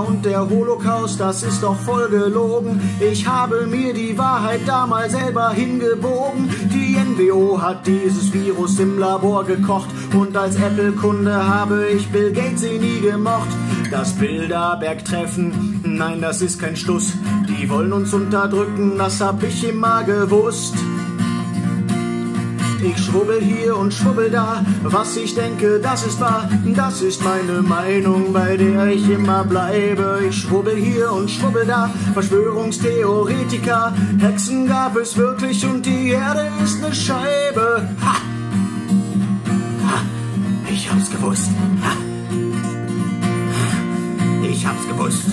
und der Holocaust, das ist doch voll gelogen. Ich habe mir die Wahrheit damals selber hingebogen. Die NWO hat dieses Virus im Labor gekocht und als Apple-Kunde habe ich Bill Gates nie gemocht. Das Bilderberg-Treffen, nein, das ist kein Stuss. Die wollen uns unterdrücken, das hab ich immer gewusst. Ich schwubbel hier und schwubbel da, was ich denke, das ist wahr. Das ist meine Meinung, bei der ich immer bleibe. Ich schwubbel hier und schwubbel da, Verschwörungstheoretiker. Hexen gab es wirklich und die Erde ist eine Scheibe. Ha! Ha! Ich hab's gewusst. Ha! Ich hab's gewusst.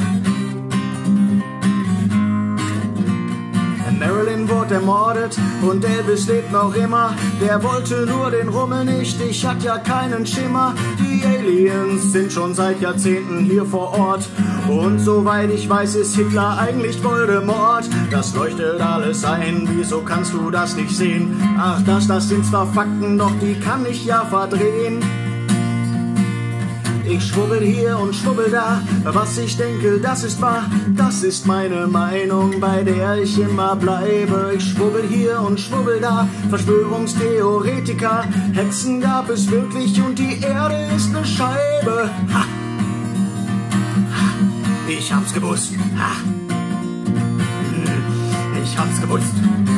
Marilyn wurde ermordet und Elvis lebt noch immer. Der wollte nur den Rummel nicht, ich hatte ja keinen Schimmer. Die Aliens sind schon seit Jahrzehnten hier vor Ort. Und soweit ich weiß, ist Hitler eigentlich Voldemort. Das leuchtet alles ein, wieso kannst du das nicht sehen? Ach, das sind zwar Fakten, doch die kann ich ja verdrehen. Ich schwubbel hier und schwubbel da, was ich denke, das ist wahr. Das ist meine Meinung, bei der ich immer bleibe. Ich schwubbel hier und schwubbel da, Verschwörungstheoretiker. Hexen gab es wirklich und die Erde ist eine Scheibe. Ha! Ha! Ich hab's gewusst. Ha! Ich hab's gewusst.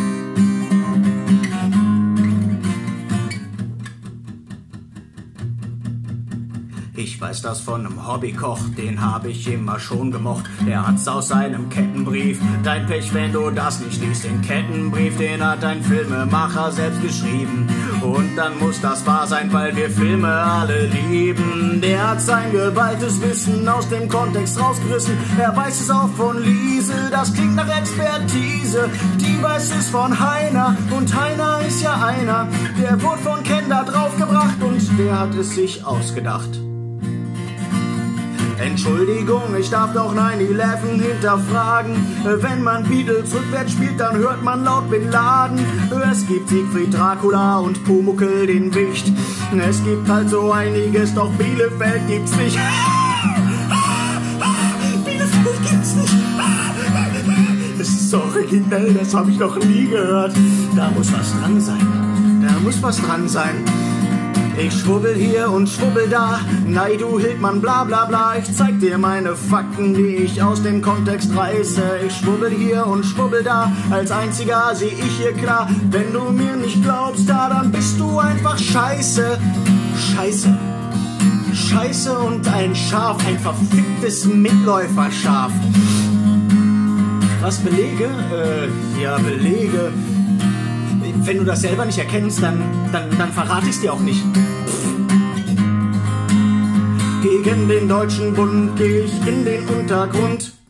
Ich weiß das von einem Hobbykoch, den hab ich immer schon gemocht. Der hat's aus seinem Kettenbrief. Dein Pech, wenn du das nicht liest. Den Kettenbrief, den hat ein Filmemacher selbst geschrieben. Und dann muss das wahr sein, weil wir Filme alle lieben. Der hat sein geballtes Wissen aus dem Kontext rausgerissen. Er weiß es auch von Liese, das klingt nach Expertise. Die weiß es von Heiner und Heiner ist ja einer. Der wurde von Ken da draufgebracht und der hat es sich ausgedacht. Entschuldigung, ich darf doch 9/11 hinterfragen. Wenn man Beatles rückwärts spielt, dann hört man laut Bin Laden. Es gibt Siegfried Dracula und Pumuckl den Wicht. Es gibt halt so einiges, doch Bielefeld gibt's nicht. Bielefeld gibt's nicht. Das ist so originell, das hab ich noch nie gehört. Da muss was dran sein. Da muss was dran sein. Ich schwubbel hier und schwubbel da, nein du Hildmann bla bla bla. Ich zeig dir meine Fakten, die ich aus dem Kontext reiße. Ich schwubbel hier und schwubbel da, als einziger seh ich hier klar. Wenn du mir nicht glaubst, dann bist du einfach scheiße. Scheiße. Scheiße und ein Schaf, ein verficktes Mitläuferschaf. Was, Belege? Ja, Belege. Wenn du das selber nicht erkennst, dann verrate ich's dir auch nicht. Gegen den Deutschen Bund geh ich in den Untergrund.